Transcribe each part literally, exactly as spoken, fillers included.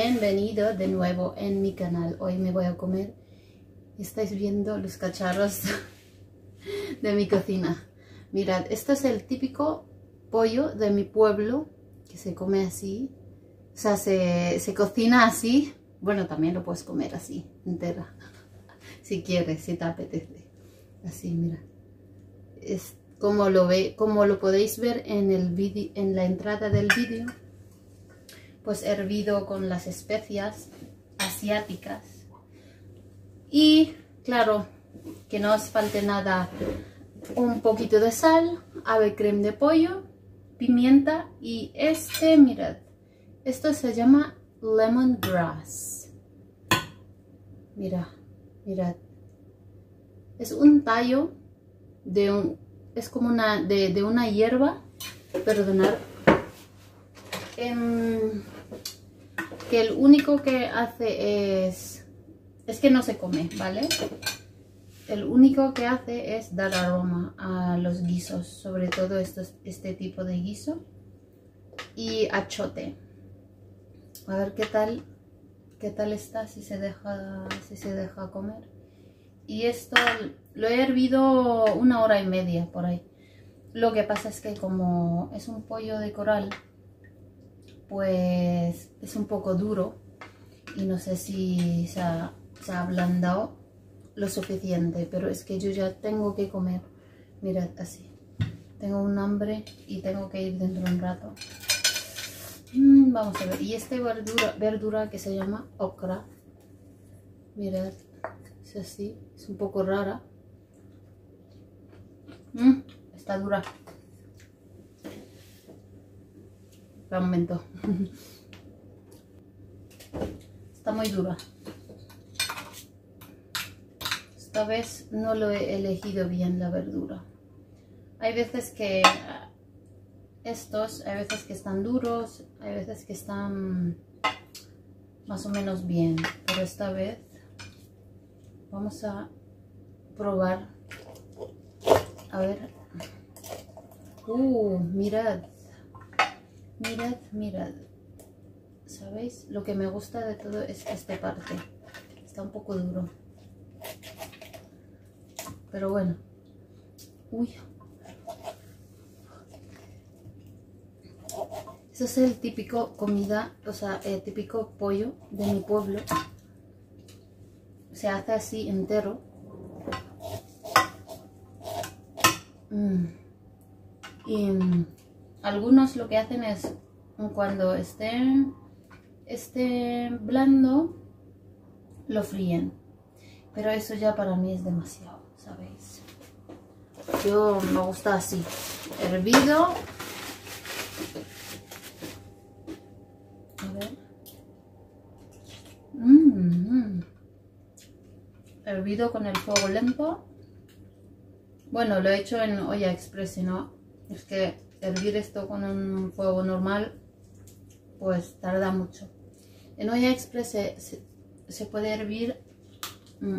Bienvenido de nuevo en mi canal. Hoy me voy a comer, estáis viendo los cacharros de mi cocina. Mirad, esto es el típico pollo de mi pueblo, que se come así, o sea, se, se cocina así. Bueno, también lo puedes comer así, entera, si quieres, si te apetece. Así, mira. Es como lo ve, como lo podéis ver en el vídeo, en la entrada del vídeo, pues hervido con las especias asiáticas. Y claro, que no os falte nada, un poquito de sal, ave creme de pollo, pimienta y este, mirad, esto se llama lemongrass. Mira, mirad, es un tallo de un, es como una, de, de una hierba, perdonad, em, que el único que hace es, es que no se come, ¿vale? El único que hace es dar aroma a los guisos, sobre todo estos, este tipo de guiso y achote. A ver qué tal, qué tal está, si se deja, si se deja comer. Y esto lo he hervido una hora y media por ahí. Lo que pasa es que como es un pollo de coral, pues es un poco duro y no sé si se ha, se ha ablandado lo suficiente, pero es que yo ya tengo que comer. Mirad, así tengo un hambre y tengo que ir dentro de un rato. mm, vamos a ver, y esta verdura, verdura que se llama okra, mirad, es así, es un poco rara. mm, está dura. Un momento. Está muy dura. Esta vez no lo he elegido bien la verdura. Hay veces que estos, hay veces que están duros, hay veces que están más o menos bien, pero esta vez vamos a probar. A ver. Uh, mirad. Mirad, mirad. ¿Sabéis? Lo que me gusta de todo es esta parte. Está un poco duro. Pero bueno. Uy. Eso es el típico comida, o sea, el típico pollo de mi pueblo. Se hace así entero. Mm. Y mm, algunos lo que hacen es, cuando esté, esté blando, lo fríen. Pero eso ya para mí es demasiado, ¿sabéis? Yo me gusta así, hervido. A ver. Mm, mm. Hervido con el fuego lento. Bueno, lo he hecho en olla express, ¿no? Es que hervir esto con un fuego normal, pues tarda mucho. En olla express se, se, se puede hervir mmm,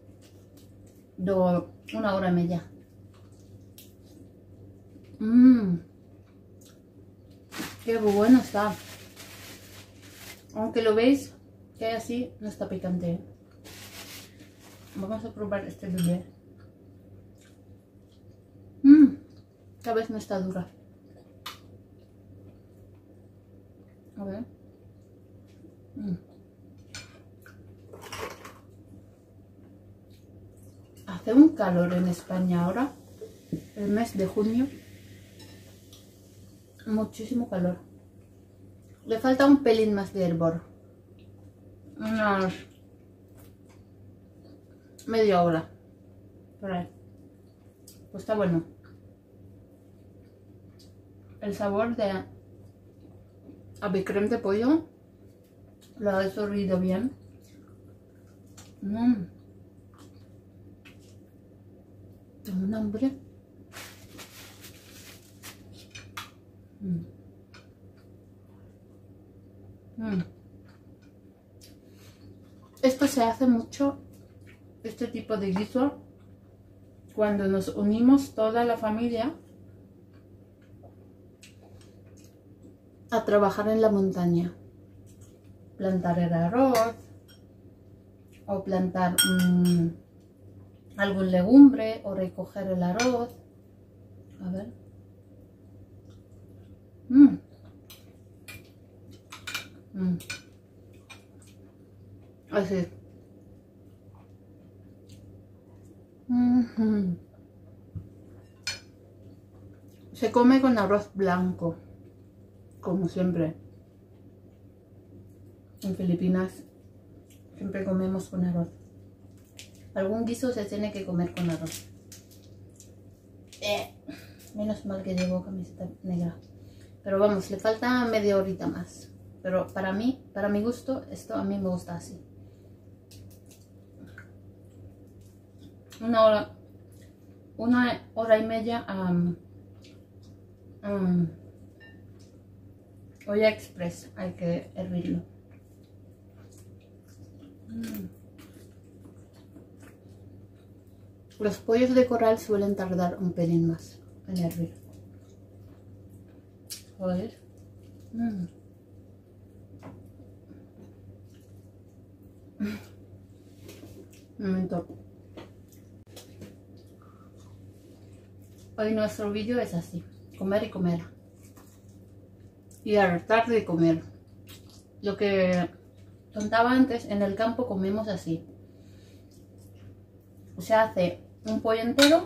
do, una hora y media. Mmm, qué bueno está. Aunque lo veis que así no está picante. Vamos a probar este bebé. Mmm, esta vez no está dura. A ver. Mm. Hace un calor en España ahora, el mes de junio. Muchísimo calor. Le falta un pelín más de hervor. Unos media hora. Por ahí. Pues está bueno. El sabor de ave creme de pollo lo ha absorbido bien. Mm. Tengo un hambre. Mm. Mm. Esto se hace mucho, este tipo de guiso, cuando nos unimos toda la familia a trabajar en la montaña. plantar el arroz o plantar mmm, algún legumbre o recoger el arroz. A ver. Mm. Mm. Así. Mm-hmm. Se come con arroz blanco, como siempre. En Filipinas siempre comemos con arroz. Algún guiso se tiene que comer con arroz. Eh, menos mal que llevo camiseta negra. Pero vamos, le falta media horita más. Pero para mí, para mi gusto, esto a mí me gusta así. Una hora, una hora y media um, um, olla express, hay que hervirlo. Mm. Los pollos de corral suelen tardar un pelín más en hervir. ¿Joder? Mm. Un momento. Hoy nuestro vídeo es así, comer y comer. Y hartar de comer. Lo que contaba antes, en el campo comemos así. Se hace un pollo entero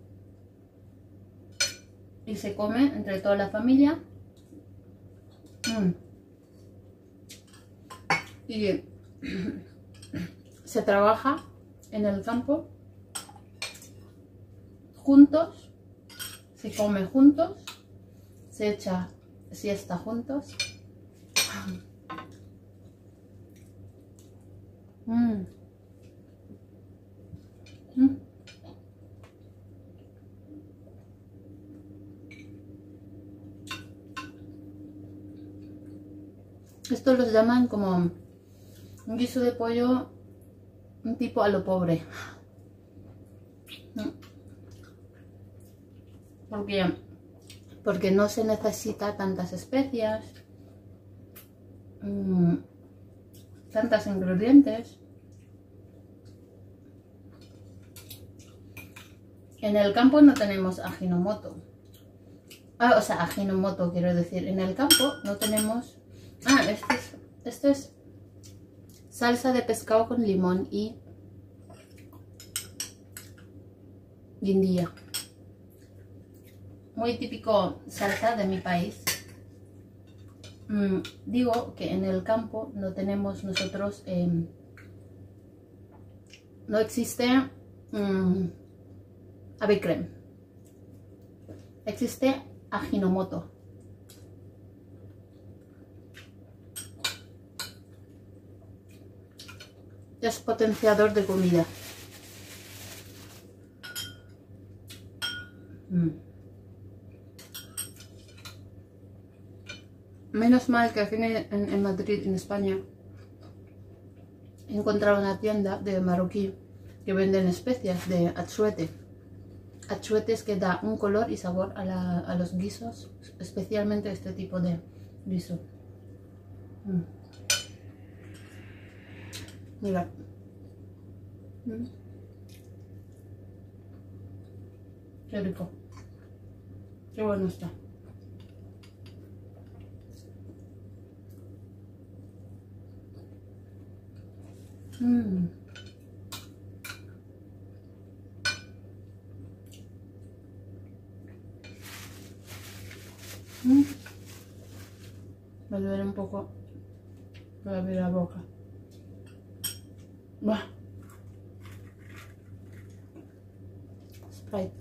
y se come entre toda la familia. Mm. Y se trabaja en el campo juntos, se come juntos, se echa siesta juntos. Mm. Mm. Esto los llaman como un guiso de pollo, un tipo a lo pobre. Porque, porque no se necesita tantas especias, mmm, tantos ingredientes. En el campo no tenemos Ajinomoto. Ah, o sea, Ajinomoto quiero decir. En el campo no tenemos... Ah, este es, este es salsa de pescado con limón y guindilla. Muy típico salsa de mi país. Mm, digo que en el campo no tenemos nosotros... Eh, no existe... Mm, ave creme. Existe Ajinomoto. Es potenciador de comida. Mm. Menos mal que aquí en, en Madrid, en España, he encontrado una tienda de marroquí que venden especias de achuete. Achuetes que da un color y sabor a, la, a los guisos, especialmente este tipo de guiso. Mm. Mira. Mm. Qué rico. Qué bueno está. Mm. Mm. Me duele un poco para abrir la boca. Buah. Sprite.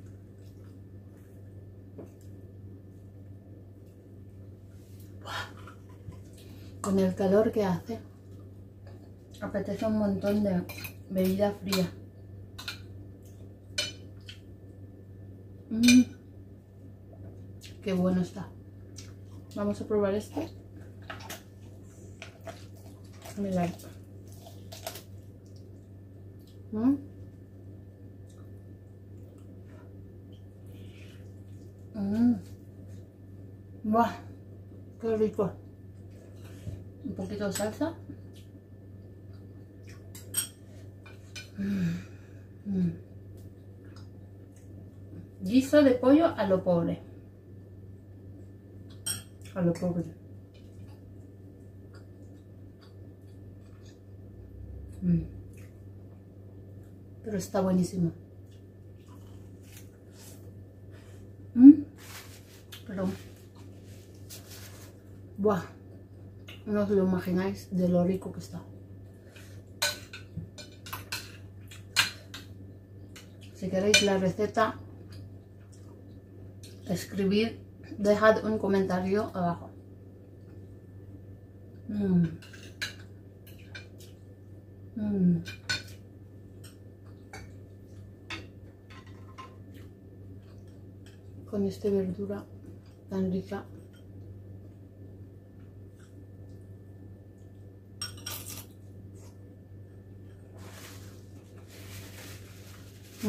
Buah. Con el calor que hace, apetece un montón de bebida fría. Mm. Qué bueno está. Vamos a probar este. Mirad. ¿Mm? Mm. ¡Buah! ¡Qué rico! un poquito de salsa. Mm. Mm. Guiso de pollo a lo pobre. A lo pobre. Mm. Pero está buenísimo. Mm. Pero, buah, no os lo imagináis de lo rico que está. Si queréis la receta, escribid, dejad un comentario abajo. Mm. Mm. Con esta verdura tan rica. Mm.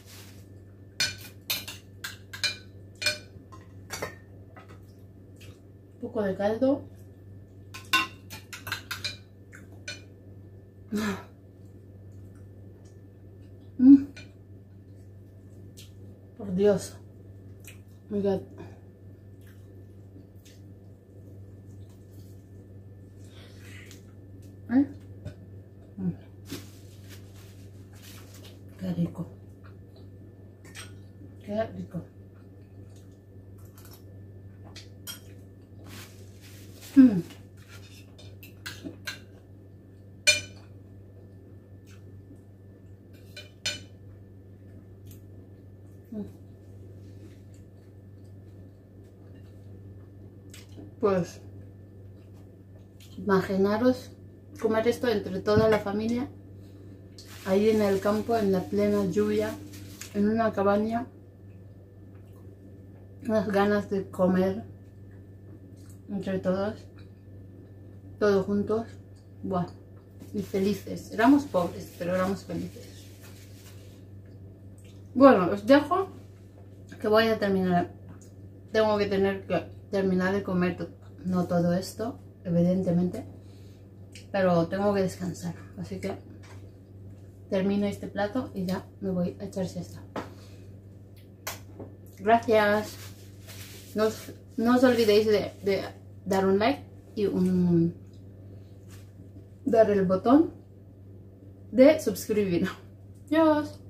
Un poco de caldo. Mm. Por Dios. Mirad. ¿Eh? Mm. Qué rico. Qué rico. Mm. Pues imaginaros comer esto entre toda la familia, ahí en el campo, en la plena lluvia, en una cabaña, unas ganas de comer entre todos, todos juntos, buah, y felices. Éramos pobres, pero éramos felices. Bueno, os dejo, que voy a terminar. Tengo que tener que terminar de comer, no todo esto, evidentemente, pero tengo que descansar, así que termino este plato y ya me voy a echar siesta. Gracias. No os, no os olvidéis de, de dar un like y un, dar el botón de suscribir. Adiós.